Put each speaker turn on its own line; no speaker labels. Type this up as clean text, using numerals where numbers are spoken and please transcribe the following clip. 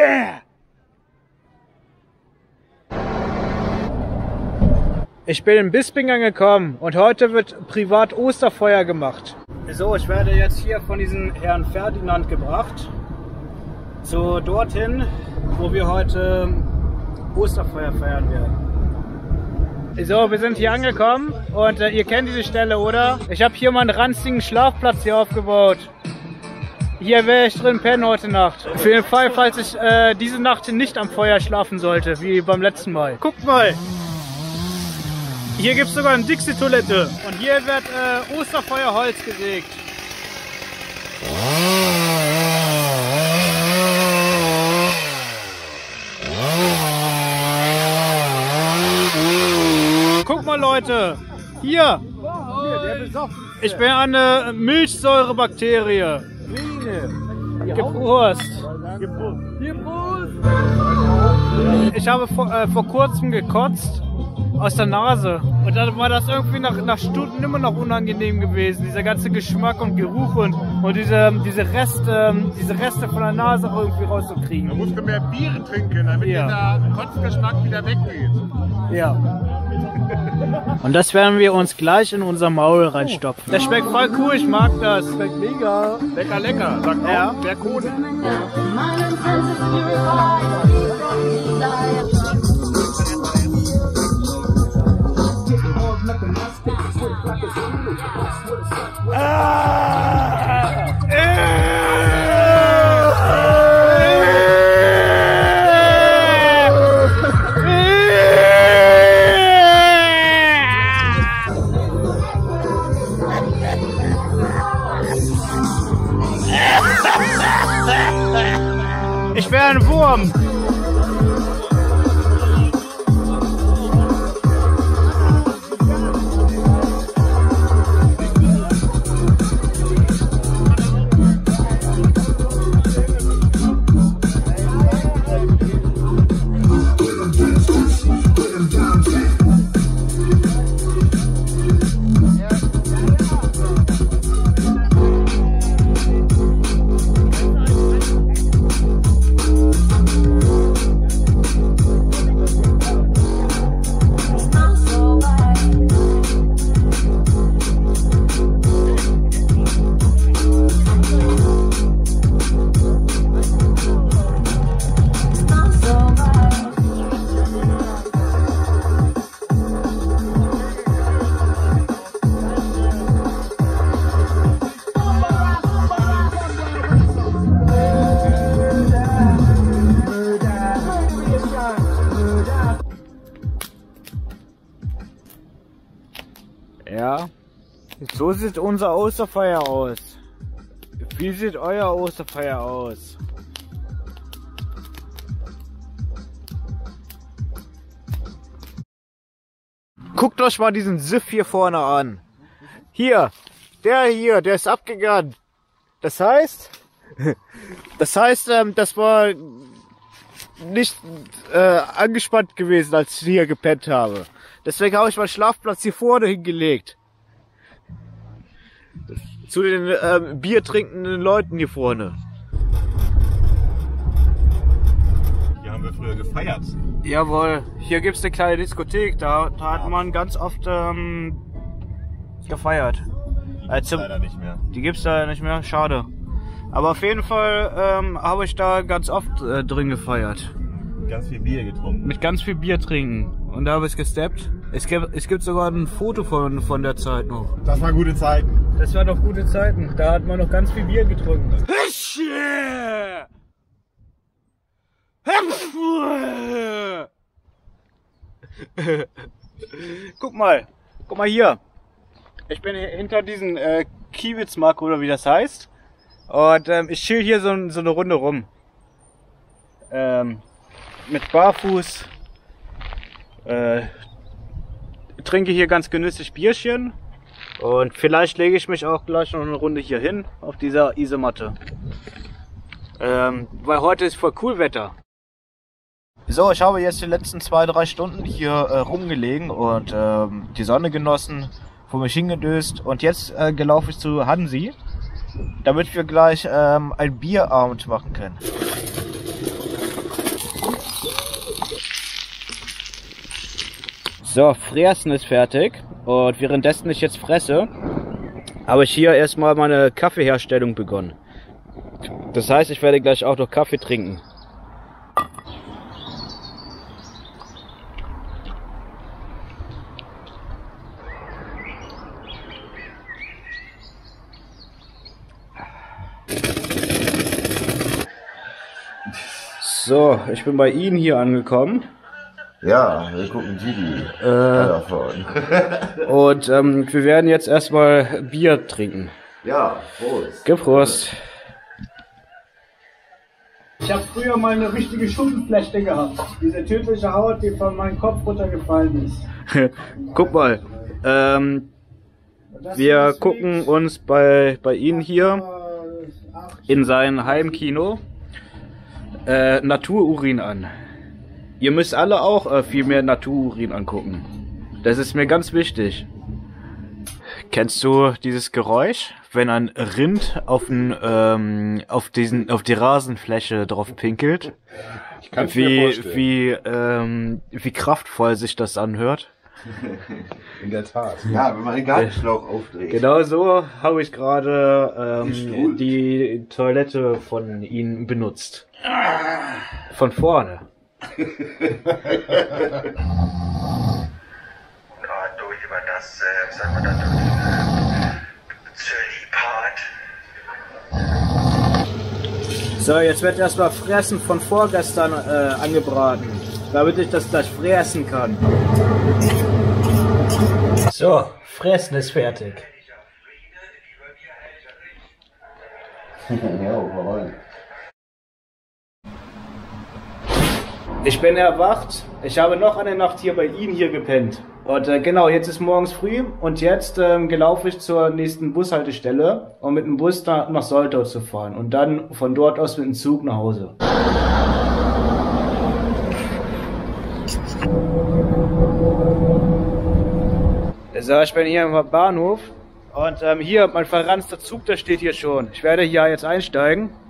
Yeah! Ich bin in Bisping angekommen und heute wird privat Osterfeuer gemacht. So, ich werde jetzt hier von diesem Herrn Ferdinand gebracht zu dorthin, wo wir heute Osterfeuer feiern werden. So, wir sind hier angekommen und ihr kennt diese Stelle, oder? Ich habe hier mal einen ranzigen Schlafplatz hier aufgebaut. Hier werde ich drin pennen heute Nacht. Für den Fall, falls ich diese Nacht nicht am Feuer schlafen sollte, wie beim letzten Mal. Guckt mal! Hier gibt es sogar eine Dixie-Toilette. Und hier wird Osterfeuerholz gesägt. Guck mal, Leute! Hier! Ich bin eine Milchsäurebakterie. Geprost! Ich habe vor kurzem gekotzt aus der Nase und dann war das irgendwie nach Stunden immer noch unangenehm gewesen, dieser ganze Geschmack und Geruch und diese Reste von der Nase irgendwie rauszukriegen.
Da musst du mehr Bier trinken, damit dieser Kotzgeschmack wieder weggeht.
Ja. Und das werden wir uns gleich in unser Maul reinstopfen. Das schmeckt voll cool, ich mag das. Schmeckt mega.
Lecker, lecker, sagt
ja.
Der Kohle.
Ich wäre ein Wurm. Ja, so sieht unser Osterfeuer aus. Wie sieht euer Osterfeuer aus? Guckt euch mal diesen Siff hier vorne an. Der ist abgegangen. Das heißt, das war nicht angespannt gewesen, als ich hier gepennt habe. Deswegen habe ich meinen Schlafplatz hier vorne hingelegt. Zu den Bier trinkenden Leuten hier vorne.
Hier haben wir früher gefeiert.
Jawohl, hier gibt es eine kleine Diskothek, da hat man ganz oft gefeiert.
Leider nicht mehr.
Die gibt es leider nicht mehr, schade. Aber auf jeden Fall habe ich da ganz oft drin gefeiert.
Ganz viel Bier getrunken.
Mit ganz viel Bier trinken. Und da habe ich gesteppt. Es gibt sogar ein Foto von der Zeit noch.
Das waren gute Zeiten.
Das waren noch gute Zeiten. Da hat man noch ganz viel Bier getrunken. Guck mal hier. Ich bin hinter diesen Kiewitzmarkt oder wie das heißt. Und ich chill hier so eine Runde rum. Mit Barfuß. Trinke hier ganz genüsslich Bierchen. Und vielleicht lege ich mich auch gleich noch eine Runde hier hin auf dieser Isomatte. Weil heute ist voll cool Wetter. So, ich habe jetzt die letzten 2-3 Stunden hier rumgelegen und die Sonne genossen, vor mich hingedöst und jetzt gelaufen ich zu Hansi, damit wir gleich ein Bierabend machen können. So, Fräsen ist fertig und währenddessen ich jetzt fresse, habe ich hier erstmal meine Kaffeeherstellung begonnen. Das heißt, ich werde gleich auch noch Kaffee trinken. So, ich bin bei Ihnen hier angekommen.
Ja, wir gucken Didi.
Und wir werden jetzt erstmal Bier trinken.
Ja, Prost.
Gib Prost. Ich habe früher mal eine richtige Schuppenflechte gehabt. Diese tödliche Haut, die von meinem Kopf runtergefallen ist. Guck mal. Wir gucken uns bei Ihnen hier in sein Heimkino Natururin an. Ihr müsst alle auch viel mehr Natururin angucken. Das ist mir ganz wichtig. Kennst du dieses Geräusch, wenn ein Rind auf die Rasenfläche drauf pinkelt?
Ich kann es mir vorstellen.
Wie kraftvoll sich das anhört?
In der Tat. Ja, wenn man den Gartenschlauch aufdreht.
Genau so habe ich gerade die Toilette von Ihnen benutzt. Von vorne.
Durch über das, sagen wir dann, Zöli-Part.
So, jetzt wird erstmal Fressen von vorgestern angebraten, damit ich das gleich fräsen kann. So, Fressen ist fertig. Ich bin erwacht. Ich habe noch eine Nacht hier bei Ihnen hier gepennt. Und genau, jetzt ist morgens früh und jetzt gelaufe ich zur nächsten Bushaltestelle, um mit dem Bus nach Soltau zu fahren und dann von dort aus mit dem Zug nach Hause. So, ich bin hier am Bahnhof und hier mein verranzter Zug, der steht hier schon. Ich werde hier jetzt einsteigen.